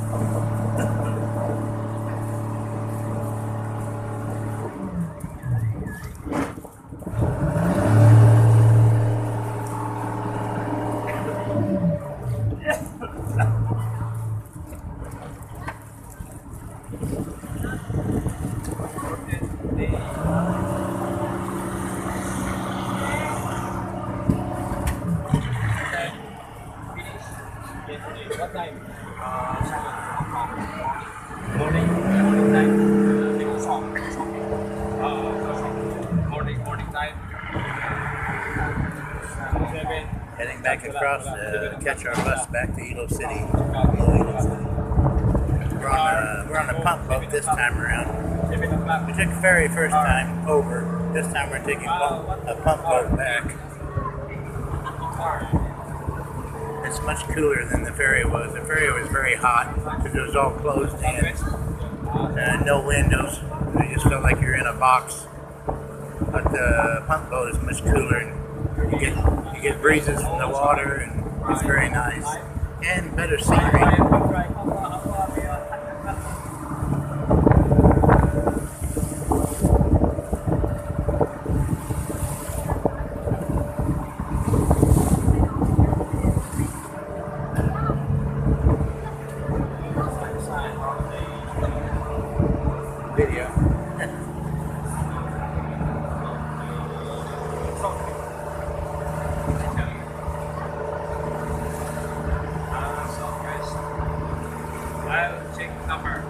What time? 7 o'clock. Morning time. Morning time. 7. Heading back across to catch our bus back to Ilo City. We're on the pump boat this time around. We took the ferry first time over. This time we're taking a pump boat back. It's much cooler than the ferry was. The ferry was very hot because it was all closed in. No windows. You just felt like you're in a box. But the pump boat is much cooler, and you get breezes from the water, and it's very nice. And better scenery. Video. I'll check number.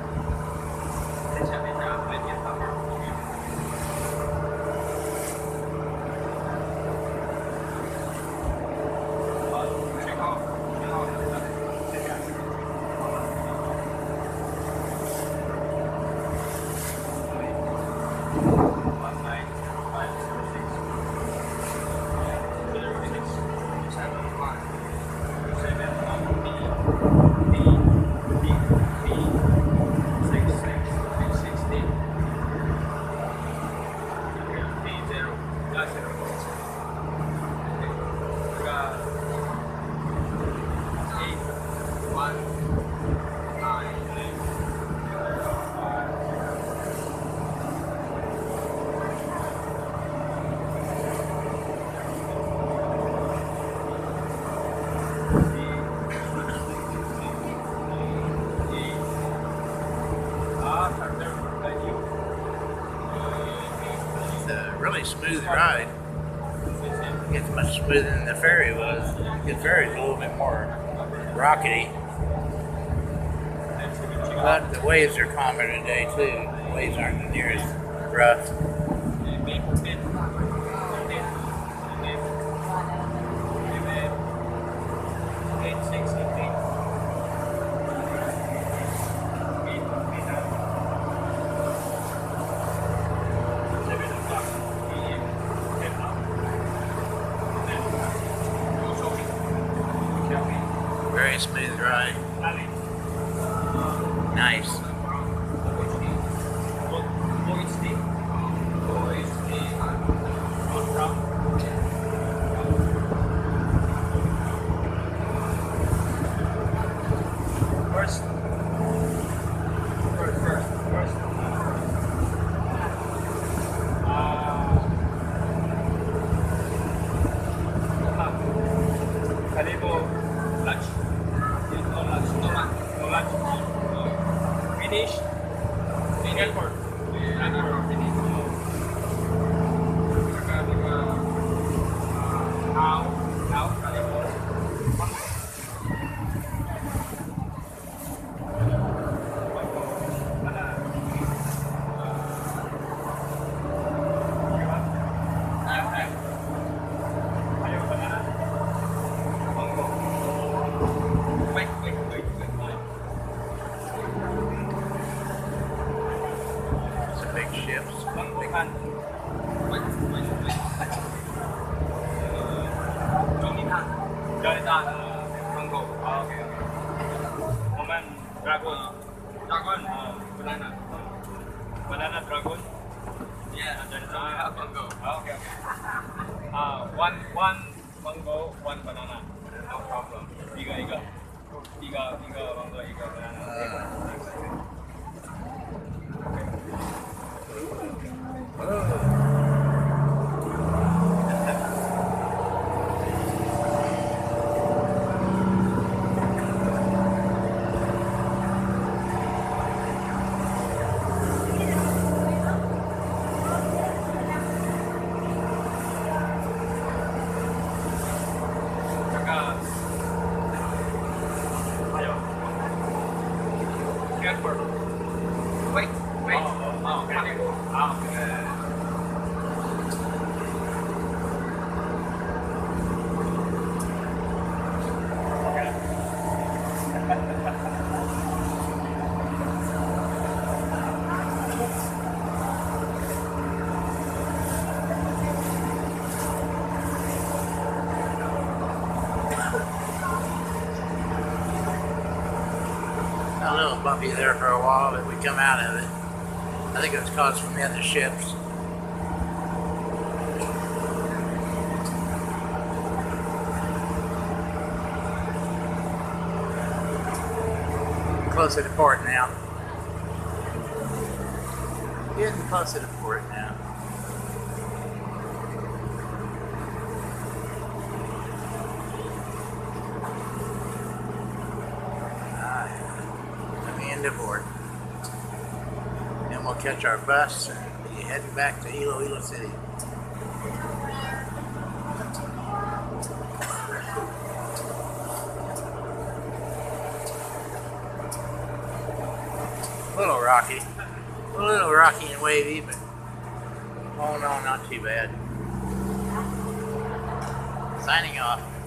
It's a really smooth ride. It's much smoother than the ferry was. The ferry's a little bit more rockety. But the waves are calmer today too. The waves aren't near as rough. Very smooth ride. Nice. Finish. Airport. Finish. Big ships. Jonathan, mango. Okay. Woman, dragon. Dragon, banana. Banana, dragon. Yeah, Jonathan, mango. Okay. One mango, one banana. No problem. Iga mango, iga banana. transfer. Wait. Okay. A little bumpy there for a while, but we come out of it. I think it was caused from the other ships. Closer to port now. Getting closer to port now. Into port. Then we'll catch our bus and be heading back to Iloilo City. A little rocky and wavy, but all in all, not too bad. Signing off.